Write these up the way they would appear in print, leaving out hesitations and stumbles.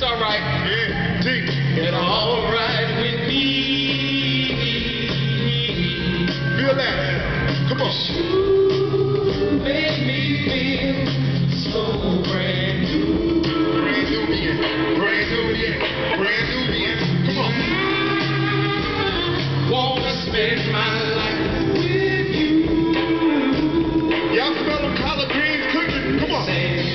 It's all right. Yeah, deep. It's all right with me. Feel that. Come on. You make me feel so brand new. Brand new again. Brand new again. Brand new again. Come on. Wanna spend my life with you. Y'all smell them collard greens cooking? Come on.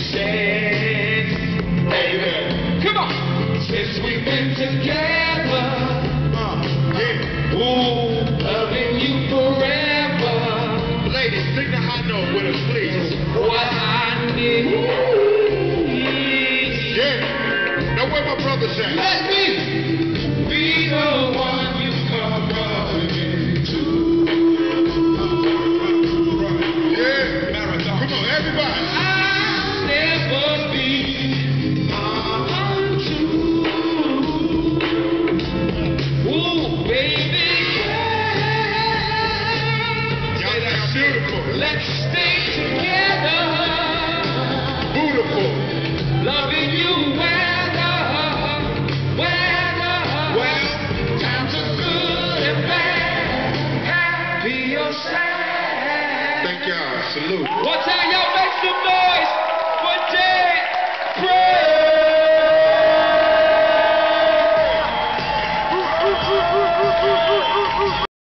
Baby, come on. Since we've been together, Yeah. ooh, loving you forever. Ladies, sing the high note with us, please. What I need. Yeah. Now where my brothers at? Let me be the one you come running to. Yeah. Come on, everybody. I'll never be untrue. Ooh, baby, Y'all sound beautiful. let's stay together. Beautiful. Loving you weather. Well, Times are good and bad, happy or sad. thank y'all. Salute. One time y'all make some noise.